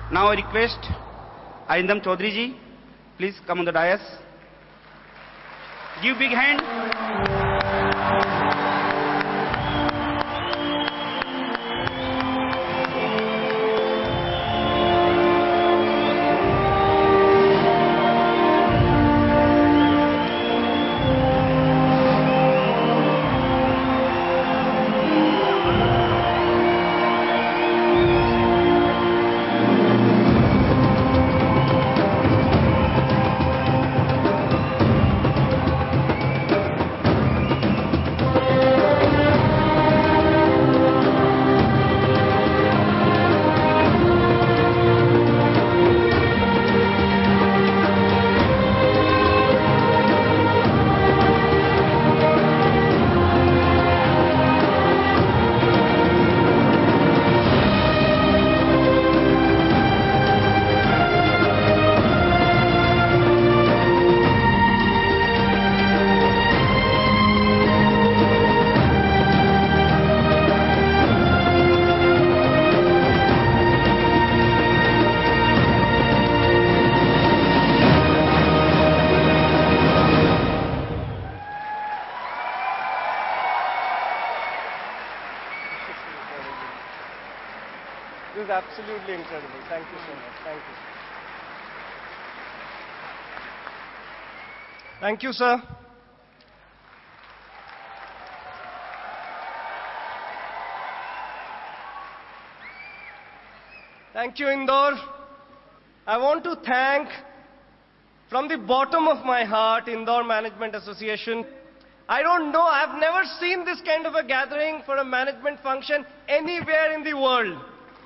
Now I request Arindam Chaudhuri ji, please come on the dais. Give big hand. This is absolutely incredible. Thank you so much. Thank you. Thank you, sir. Thank you, Indore. I want to thank, from the bottom of my heart, Indore Management Association. I don't know, I've never seen this kind of a gathering for a management function anywhere in the world.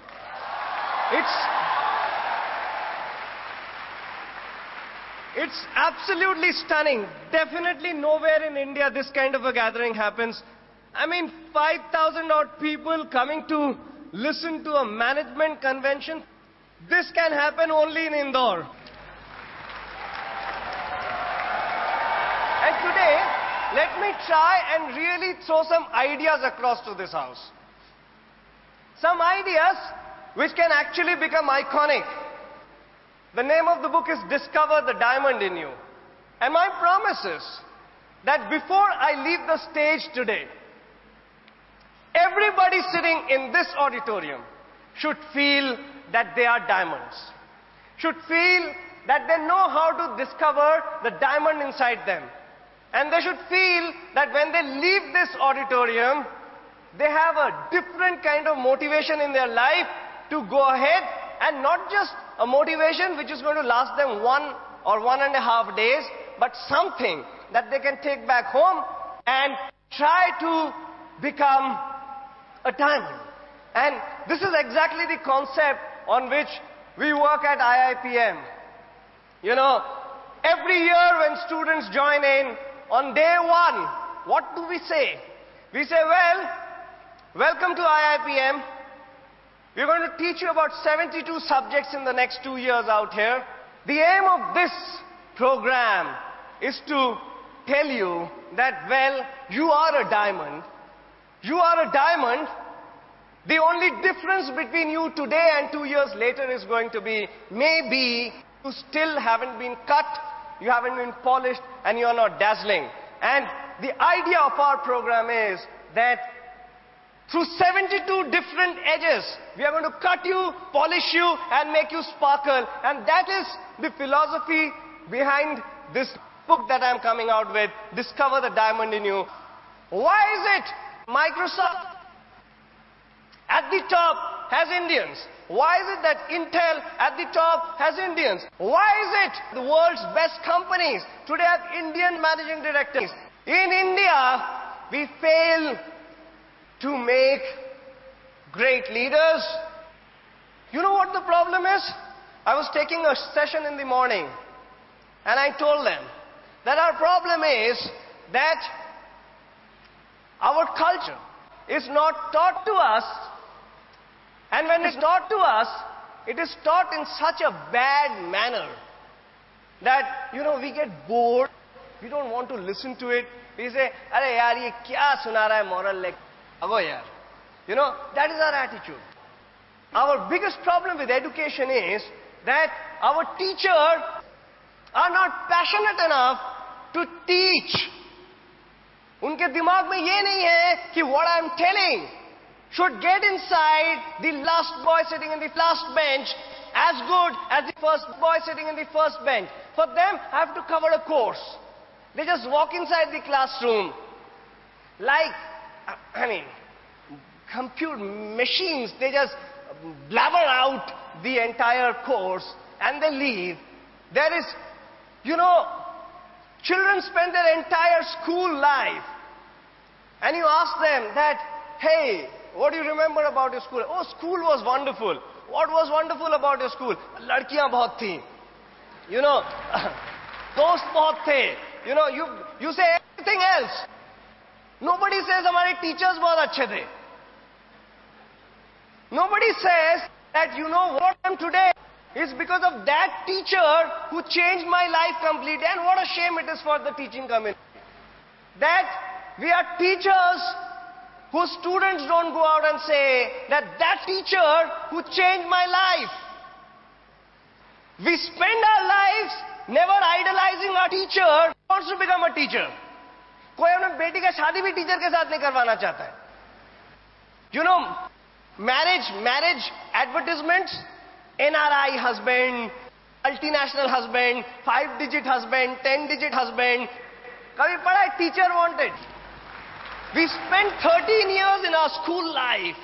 It's absolutely stunning. Definitely nowhere in India this kind of a gathering happens. I mean, 5,000 odd people coming to listen to a management convention. This can happen only in Indore. And today, let me try and really throw some ideas across to this house. Some ideas which can actually become iconic. The name of the book is Discover the Diamond in You. And my promise is that before I leave the stage today, everybody sitting in this auditorium should feel that they are diamonds. Should feel that they know how to discover the diamond inside them. And they should feel that when they leave this auditorium, they have a different kind of motivation in their life to go ahead, and not just a motivation which is going to last them 1 or 1.5 days, but something that they can take back home and try to become a diamond. And this is exactly the concept on which we work at IIPM. You know, every year when students join in, on day 1, what do we say? We say, well, welcome to IIPM. We're going to teach you about 72 subjects in the next 2 years out here. The aim of this program is to tell you that, well, you are a diamond. You are a diamond. The only difference between you today and 2 years later is going to be, maybe you still haven't been cut, you haven't been polished, and you are not dazzling. And the idea of our program is that through 72 different edges, we are going to cut you, polish you, and make you sparkle. And that is the philosophy behind this book that I'm coming out with, Discover the Diamond in You. Why is it Microsoft at the top has Indians? Why is it that Intel at the top has Indians? Why is it the world's best companies today have Indian managing directors? In India, we fail to make great leaders. You know what the problem is? I was taking a session in the morning, and I told them that our problem is that our culture is not taught to us, and when it's taught to us, it is taught in such a bad manner that, you know, we get bored, we don't want to listen to it. We say, "Arey yaar, ye kya suna raha hai moral lecture?" You know, that is our attitude. Our biggest problem with education is that our teachers are not passionate enough to teach. उनके दिमाग में ये नहीं है कि what I am telling should get inside the last boy sitting in the last bench as good as the first boy sitting in the first bench. For them, I have to cover a course. They just walk inside the classroom like, computer machines. They just blabber out the entire course and they leave. There is, children spend their entire school life and you ask them that, hey, what do you remember about your school? Oh, school was wonderful. What was wonderful about your school? Ladkiyan bahut thi. Dost bahut the. You say everything else. Nobody says hamare teachers bahut achhe the. Nobody says that what I am today is because of that teacher who changed my life completely. And what a shame it is for the teaching community. That we are teachers whose students don't go out and say that teacher who changed my life. We spend our lives never idolizing our teacher who wants to become a teacher. कोई अपने बेटी का शादी भी teacher के साथ नहीं करवाना चाहता है. Marriage advertisements, NRI husband, multinational husband, 5-digit husband, 10-digit husband. कभी पढ़ा है teacher wanted. We spent 13 years in our school life,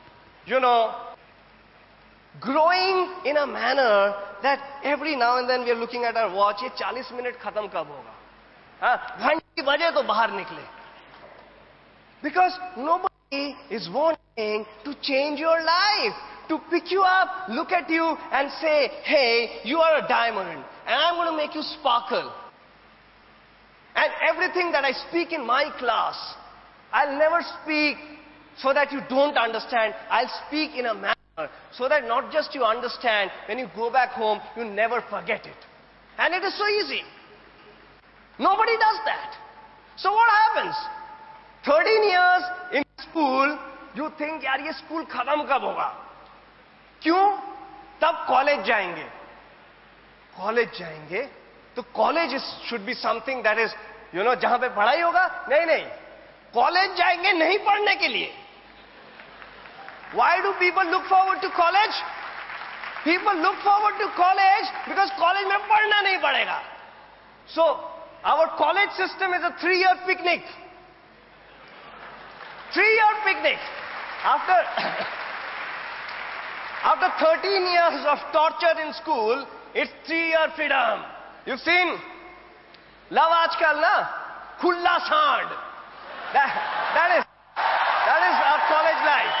growing in a manner that every now and then we are looking at our watch, ये 40 minute khatam kab hoga? घंटी बजे तो बाहर निकले. Because nobody is wanting to change your life, to pick you up, look at you and say, hey, you are a diamond and I'm going to make you sparkle. And everything that I speak in my class, I'll never speak so that you don't understand. I'll speak in a manner so that not just you understand, when you go back home, you never forget it. And it is so easy. Nobody does that. So what happens? 13 years in school, you think, yaar, ye school khatam kab hoga? Kyun? Tab college jayenge. College jayenge? So college should be something that is, jahan pe padhai hoga? Nahi. College जाएंगे नहीं पढ़ने के लिए. Why do people look forward to college? People look forward to college because college में पढ़ना नहीं पड़ेगा. So our college system is a 3-year picnic. 3-year picnic. After 13 years of torture in school, it's 3-year freedom. You've seen love आजकल ना खुला सांड. That is our college life.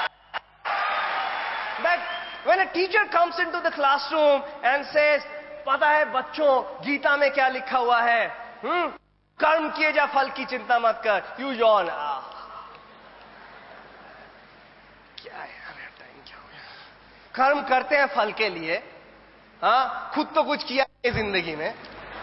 But when a teacher comes into the classroom and says, पता है बच्चों गीता में क्या लिखा हुआ है? कर्म किए जा फल की चिंता मत कर. You yawn. क्या है यार, टाइम क्या हो गया? कर्म करते हैं फल के लिए. खुद तो कुछ किया नहीं जिंदगी में.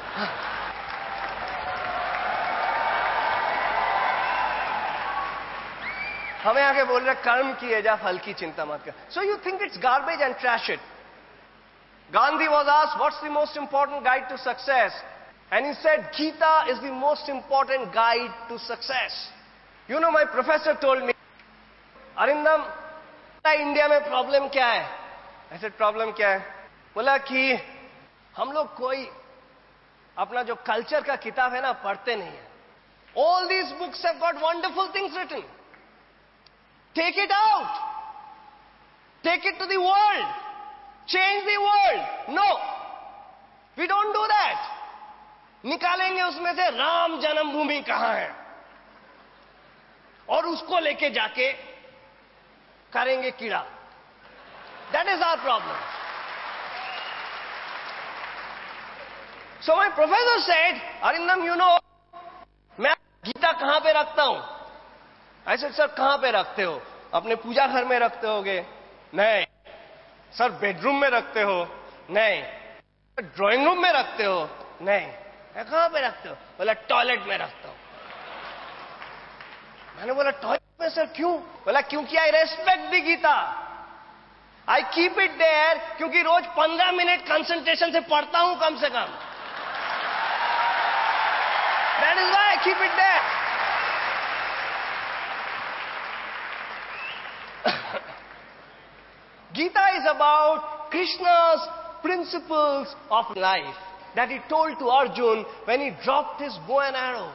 हमें आगे बोल रहे कर्म किए जा फल की चिंता मत कर. So you think it's garbage and trash it. Gandhi was asked, what's the most important guide to success? And he said, Gita is the most important guide to success. My professor told me, Arindam, India में problem क्या है? I said, problem क्या है? बोला कि हम लोग कोई अपना जो कल्चर का किताब है ना पढ़ते नहीं है. All these books have got wonderful things written. Take it out. Take it to the world. Change the world. No. We don't do that. निकालेंगे उसमें से राम जन्मभूमि कहां है और उसको लेके जाके करेंगे कीड़ा. That is our problem. So my professor said, Arindam, मैं गीता कहां पे रखता हूं? I said, सर कहां पे रखते हो? अपने पूजा घर में रखते होगे? नहीं. सर बेडरूम में रखते हो? नहीं. ड्राइंग रूम में रखते हो? नहीं. मैं कहां पे रखते हो? बोला टॉयलेट में रखता हूं. मैंने बोला टॉयलेट में सर क्यों? बोला क्योंकि I respect the Gita. I keep it there क्योंकि रोज 15 मिनट कंसंट्रेशन से पढ़ता हूं कम से कम. That is why I keep it there. Gita is about Krishna's principles of life that he told to Arjun when he dropped his bow and arrow.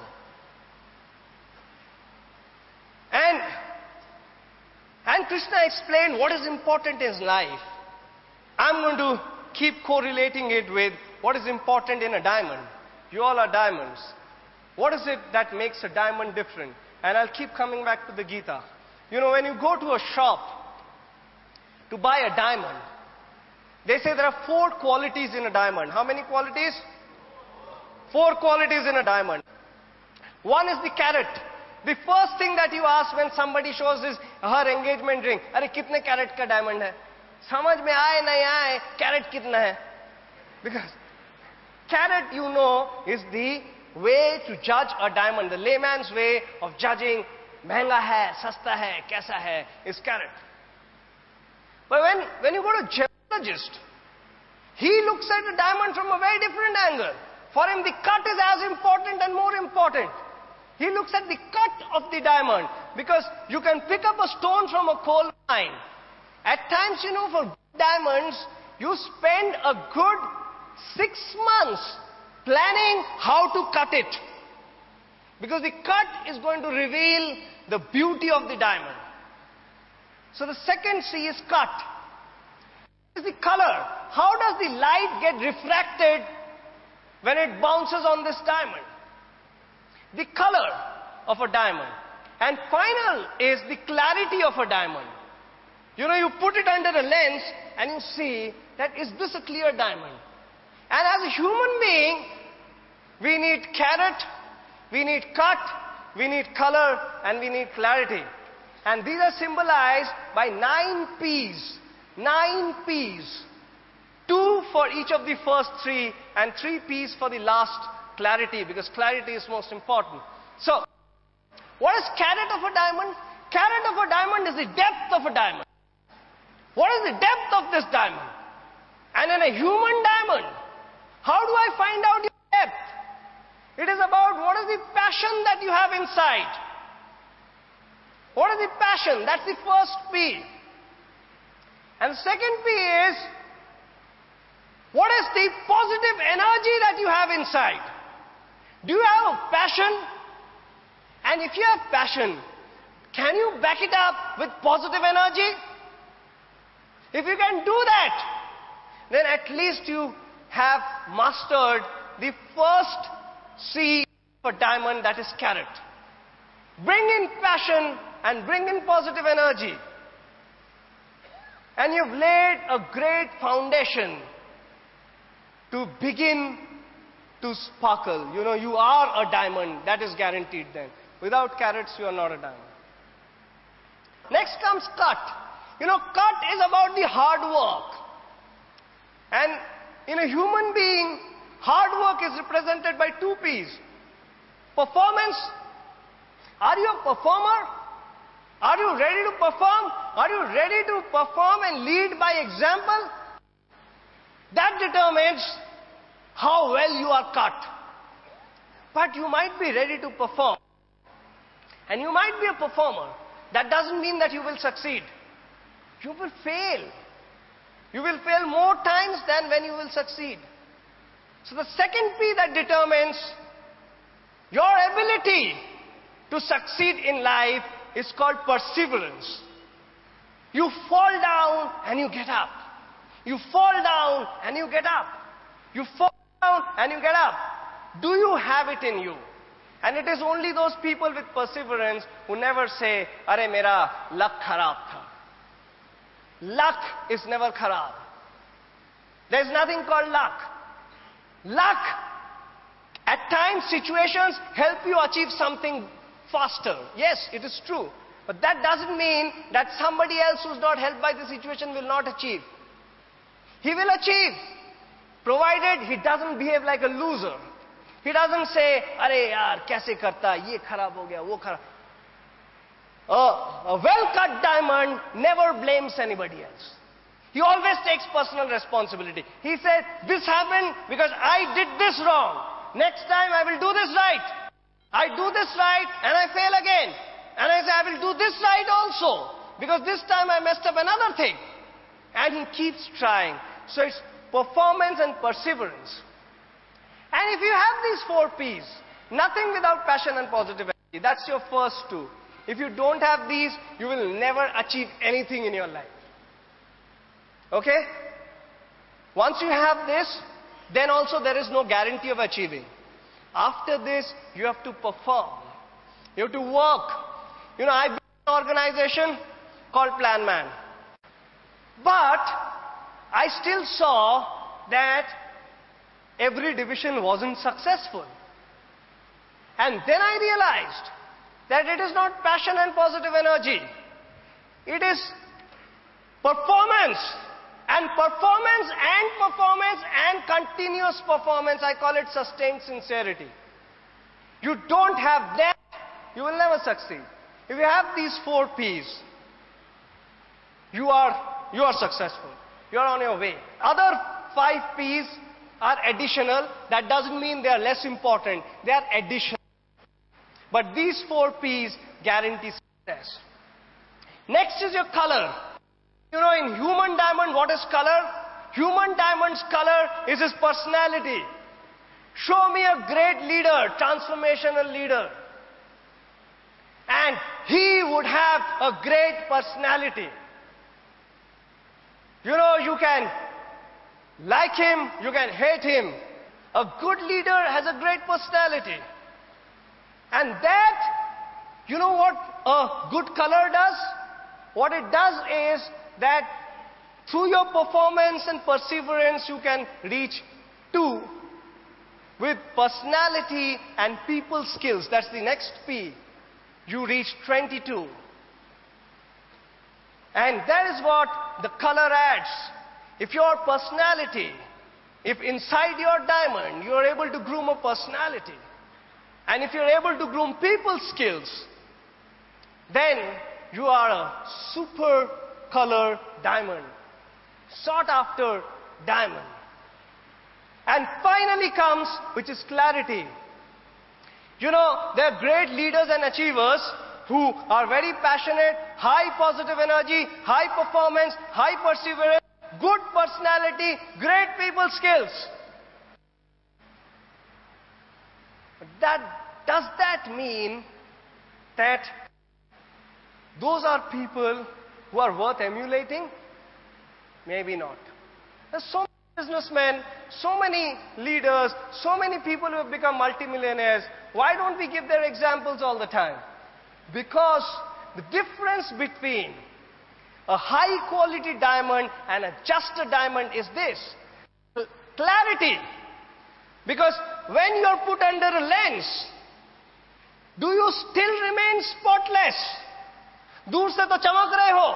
And Krishna explained what is important in his life. I'm going to keep correlating it with what is important in a diamond. You all are diamonds. What is it that makes a diamond different? And I'll keep coming back to the Gita. You know, when you go to a shop to buy a diamond, they say there are 4 qualities in a diamond. How many qualities? 4 qualities in a diamond. One is the carat. The first thing that you ask when somebody shows her engagement ring, अरे कितने carat का diamond है? समझ में आए नहीं आए, carat कितना है? Because carat, you know, is the way to judge a diamond. The layman's way of judging महंगा है, सस्ता है, कैसा है, is carat. But when you go to a gemologist, he looks at a diamond from a very different angle. For him, the cut is as important and more important. He looks at the cut of the diamond because you can pick up a stone from a coal mine. At times, you know, for diamonds, you spend a good 6 months planning how to cut it. Because the cut is going to reveal the beauty of the diamond. So the second C is cut. Is the color. How does the light get refracted when it bounces on this diamond? The color of a diamond. And final is the clarity of a diamond. You know, you put it under a lens and you see that is this a clear diamond? And as a human being, we need carat, we need cut, we need color, and we need clarity. And these are symbolized by 9 P's. 9 P's. 2 for each of the first 3 and 3 P's for the last, clarity, because clarity is most important. So, what is carat of a diamond? Carat of a diamond is the depth of a diamond. What is the depth of this diamond? And in a human diamond, how do I find out your depth? It is about what is the passion that you have inside. What is the passion? That's the first P. And the second P is, what is the positive energy that you have inside? Do you have a passion? And if you have passion, can you back it up with positive energy? If you can do that, then at least you have mastered the first C for diamond, that is carat. Bring in passion and bring in positive energy. And you've laid a great foundation to begin to sparkle. You know, you are a diamond, that is guaranteed then. Without carats, you are not a diamond. Next comes cut. You know, cut is about the hard work. And in a human being, hard work is represented by 2 P's. Performance. Are you a performer? Are you ready to perform? Are you ready to perform and lead by example? That determines how well you are cut. But you might be ready to perform. And you might be a performer. That doesn't mean that you will succeed. You will fail. You will fail more times than when you will succeed. So the second P that determines your ability to succeed in life is called perseverance. You fall down and you get up. You fall down and you get up. You fall down and you get up. Do you have it in you? And it is only those people with perseverance who never say, "Arey mera luck kharab tha." Luck is never kharab. There is nothing called luck. Luck, at times situations help you achieve something faster. Yes, it is true. But that doesn't mean that somebody else who's not helped by the situation will not achieve. He will achieve, provided he doesn't behave like a loser. He doesn't say, "Arey yaar, kaise karta, ye kharab ho gaya, wo kharab." A well-cut diamond never blames anybody else. He always takes personal responsibility. He said, this happened because I did this wrong. Next time I will do this right. I do this right and I fail again. And I say, I will do this right also. Because this time I messed up another thing. And he keeps trying. So it's performance and perseverance. And if you have these 4 P's, nothing without passion and positive energy. That's your first 2. If you don't have these, you will never achieve anything in your life. Okay? Once you have this, then also there is no guarantee of achieving. After this, you have to perform. You have to work. You know, I built an organization called Plan Man. But I still saw that every division wasn't successful. And then I realized that it is not passion and positive energy. It is performance. And performance and performance and continuous performance. I call it sustained sincerity. You don't have that, you will never succeed. If you have these 4 P's, you are successful. You are on your way. Other 5 P's are additional. That doesn't mean they are less important. They are additional. But these 4 P's guarantee success. Next is your color. You know, in human diamond, what is color? Human diamond's color is his personality. Show me a great leader, transformational leader. And he would have a great personality. You know, you can like him, you can hate him. A good leader has a great personality. And that, you know what a good color does? What it does is that through your performance and perseverance, you can reach 2. With personality and people skills, that's the next P, you reach 22. And that is what the color adds. If your personality, if inside your diamond you are able to groom a personality, and if you're able to groom people skills, then you are a super color diamond, sought after diamond. And finally comes, which is clarity. You know, there are great leaders and achievers who are very passionate, high positive energy, high performance, high perseverance, good personality, great people skills. Does that mean that those are people who are worth emulating? Maybe not. There's so many businessmen, so many leaders, so many people who have become multimillionaires. Why don't we give their examples all the time? Because the difference between a high quality diamond and just a diamond is this: clarity. Because when you are put under a lens, do you still remain spotless? दूर से तो चमक रहे हो,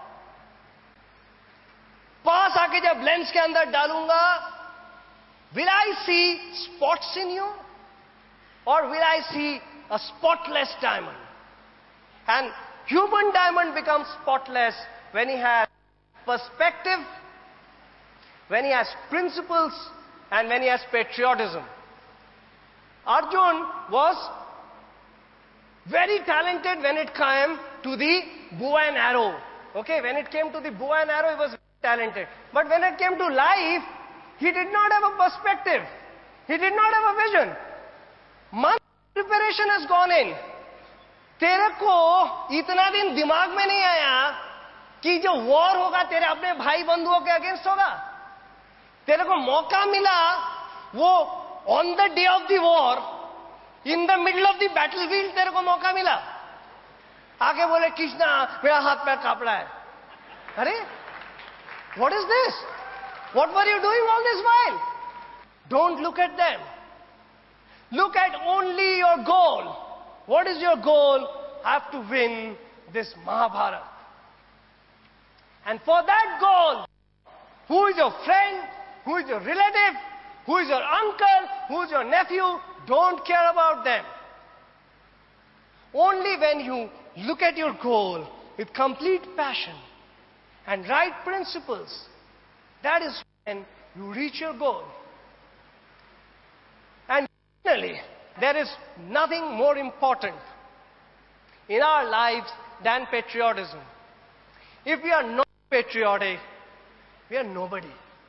पास आके जब lens के अंदर डालूंगा, will I see spots in you? Or will I see a spotless diamond? And human diamond becomes spotless when he has perspective, when he has principles, and when he has patriotism. Arjun was very talented when it came to the bow and arrow. Okay, when it came to the bow and arrow, he was very talented. But when it came to life, he did not have a perspective. He did not have a vision. Months of preparation has gone in. तेरे को इतना दिन दिमाग में नहीं आया कि जो वॉर होगा तेरे अपने भाई बंधुओं के अगेंस्ट होगा. तेरे को मौका मिला, वो on the day of the war, in the middle of the battlefield तेरे को मौका मिला. आगे बोले कृष्णा मेरा हाथ पैर कांप रहा है. अरे what is this? What were you doing all this while? Don't look at them. Look at only your goal. What is your goal? I have to win this Mahabharata. And for that goal, who is your friend? Who is your relative? Who is your uncle? Who is your nephew? Don't care about them. Only when you look at your goal with complete passion and right principles That is when you reach your goal. And finally, there is nothing more important in our lives than patriotism. If we are not patriotic, we are nobody.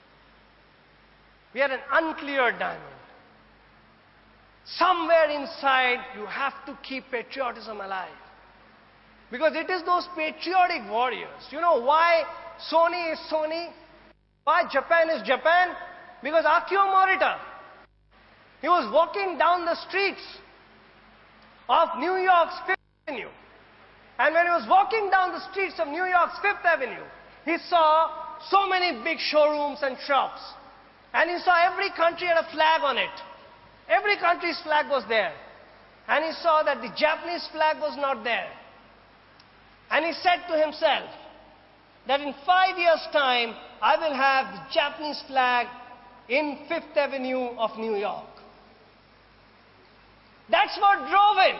We are an unclear diamond. Somewhere inside, you have to keep patriotism alive. Because it is those patriotic warriors. You know why Sony is Sony? Why Japan is Japan? Because Akio Morita, he was walking down the streets of New York's Fifth Avenue. And when he was walking down the streets of New York's Fifth Avenue, he saw so many big showrooms and shops. And he saw every country had a flag on it. Every country's flag was there. And he saw that the Japanese flag was not there. And he said to himself that in 5 years' time, I will have the Japanese flag in Fifth Avenue of New York. That's what drove him.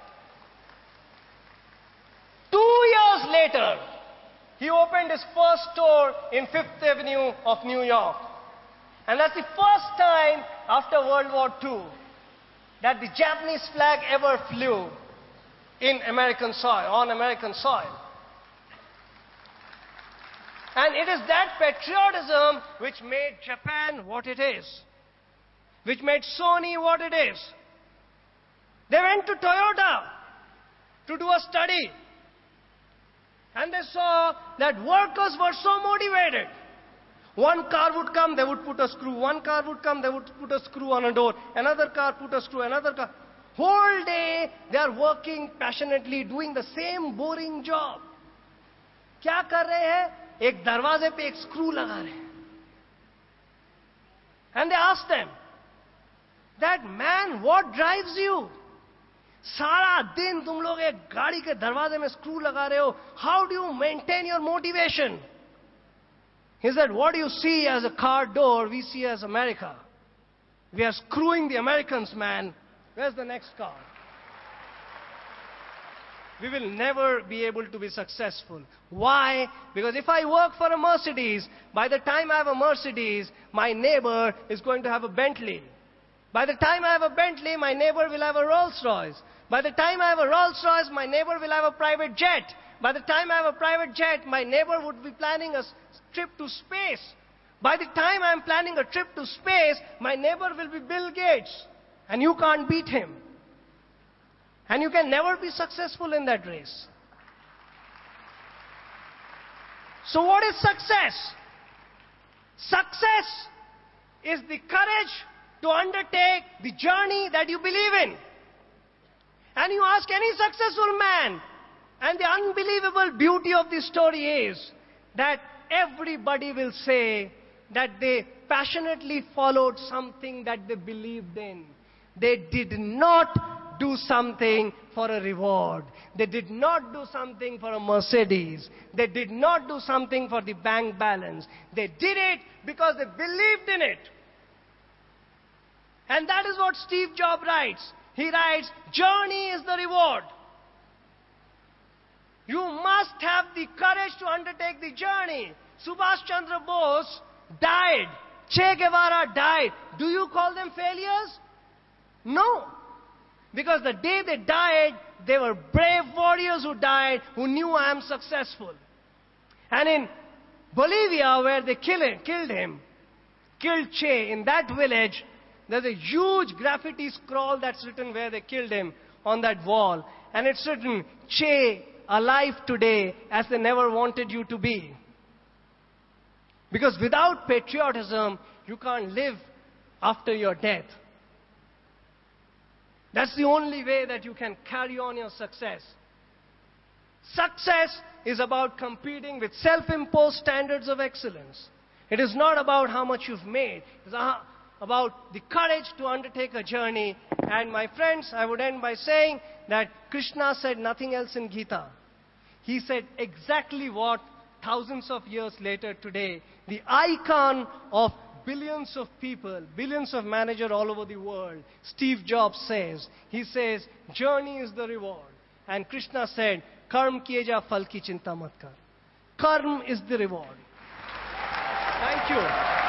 2 years later, he opened his first store in Fifth Avenue of New York. And that's the first time after World War II that the Japanese flag ever flew in American soil, on American soil. And it is that patriotism which made Japan what it is, which made Sony what it is. They went to Toyota to do a study. And they saw that workers were so motivated. One car would come, they would put a screw. One car would come, they would put a screw on a door. Another car put a screw, another car. Whole day, they are working passionately, doing the same boring job. क्या कर रहे हैं? एक दरवाजे पे एक screw लगा रहे हैं. And they asked them, that man, what drives you? सारा दिन तुम लोग एक गाड़ी के दरवाजे में स्क्रू लगा रहे हो. How do you maintain your motivation? He said, what you see as a car door, we see as America. We are screwing the Americans, man. Where's the next car? We will never be able to be successful. Why? Because if I work for a Mercedes, by the time I have a Mercedes, my neighbor is going to have a Bentley. By the time I have a Bentley, my neighbor will have a Rolls-Royce. By the time I have a Rolls-Royce, my neighbor will have a private jet. By the time I have a private jet, my neighbor would be planning a trip to space. By the time I am planning a trip to space, my neighbor will be Bill Gates. And you can't beat him. And you can never be successful in that race. So what is success? Success is the courage to undertake the journey that you believe in. And you ask any successful man, and the unbelievable beauty of this story is that everybody will say that they passionately followed something that they believed in. They did not do something for a reward. They did not do something for a Mercedes. They did not do something for the bank balance. They did it because they believed in it. And that is what Steve Jobs writes. He writes, journey is the reward. You must have the courage to undertake the journey. Subhash Chandra Bose died. Che Guevara died. Do you call them failures? No. Because the day they died, they were brave warriors who died, who knew I am successful. And in Bolivia, where they killed Che, in that village, there's a huge graffiti scroll that's written where they killed him on that wall. And it's written, Che, alive today as they never wanted you to be. Because without patriotism, you can't live after your death. That's the only way that you can carry on your success. Success is about competing with self-imposed standards of excellence. It is not about how much you've made. It's about the courage to undertake a journey. And my friends, I would end by saying that Krishna said nothing else in Gita. He said exactly what thousands of years later today, the icon of billions of people, billions of managers all over the world, Steve Jobs says. He says, journey is the reward. And Krishna said, Karm kiye ja, phal ki chinta mat kar. Karm is the reward. Thank you.